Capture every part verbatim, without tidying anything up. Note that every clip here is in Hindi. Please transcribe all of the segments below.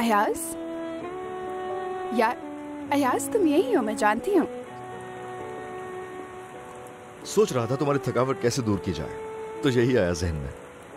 अयाज, यार अयाज तुम यही हो, मैं जानती हूँ। सोच रहा था तुम्हारी थकावट कैसे दूर की जाए, तो यही आया जहन में।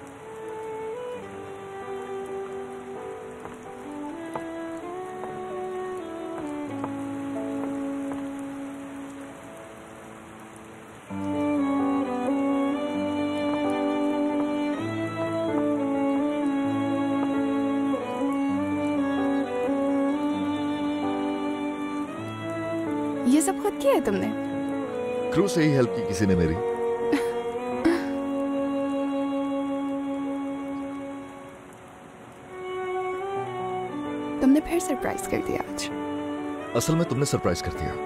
ये सब खुद किया है तुमने? क्रू से ही हेल्प की किसी ने मेरी। तुमने फिर सरप्राइज कर दिया आज। असल में तुमने सरप्राइज कर दिया।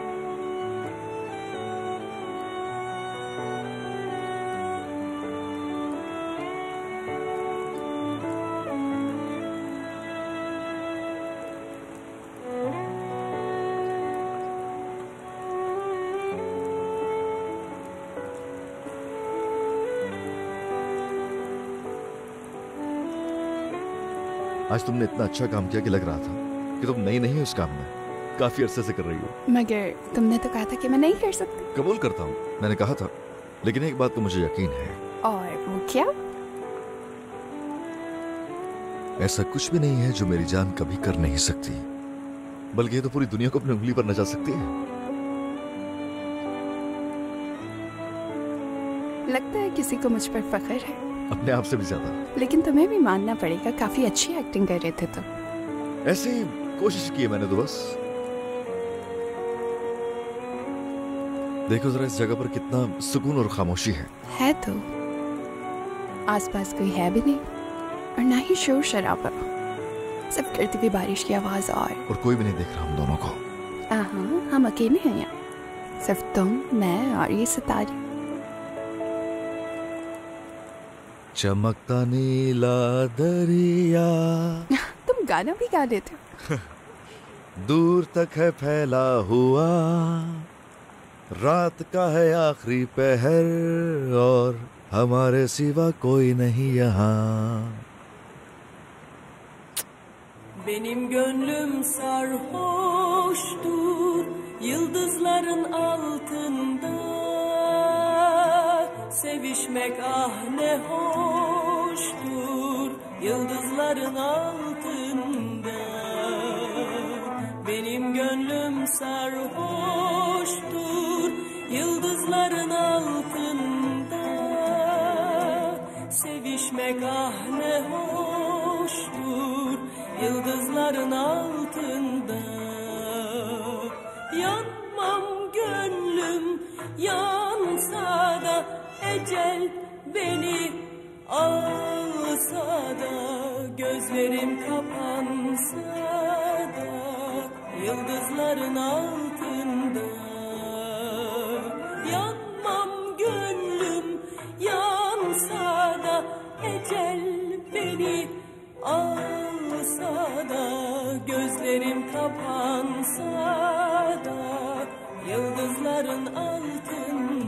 आज तुमने इतना अच्छा काम किया कि लग रहा था कि तुम नई नहीं हो इस काम में, काफी अरसे से कर रही हो। मगर तुमने तो कहा था कि मैं नहीं कर सकती। कबूल करता हूँ, मैंने कहा था, लेकिन एक बात को मुझे यकीन है। और वो क्या? ऐसा कुछ भी नहीं है जो मेरी जान कभी कर नहीं सकती, बल्कि ये तो पूरी दुनिया को अपनी उंगली पर नचा सकती है। लगता है किसी को मुझ पर फख्र है, अपने आप से भी ज्यादा। लेकिन तुम्हें भी मानना पड़ेगा, काफी अच्छी एक्टिंग कर रहे थे तुम। ऐसे ही कोशिश की है मैंने तो बस। देखो जरा इस जगह पर कितना सुकून और खामोशी है। है तो, आसपास कोई है भी नहीं और ना ही शोर शराबा, सिर्फ गिरती हुई बारिश की आवाज और और कोई भी नहीं देख रहा हम दोनों को। हाँ, हम अकेले हैं यहाँ, सिर्फ तुम, मैं और ये सितारे। चमकता नीला दरिया। तुम गाना भी गा लेते हो। दूर तक है फैला हुआ, रात का है आखिरी पहर और हमारे सिवा कोई नहीं यहाँ। Benim gönlüm sarhoştur yıldızların altında. Sevişmek ah ne hoştur yıldızların altında. Benim gönlüm sarhoştur yıldızların altında. Sevişmek ah ne hoştur yıldızların altında. Yanmam gönlüm yansa da, ecel beni alsa da, gözlerim kapansa da, yıldızların altında. Yanmam gönlüm yansa da, ecel beni alsa da, gözlerim kapansa da, yıldızların altında.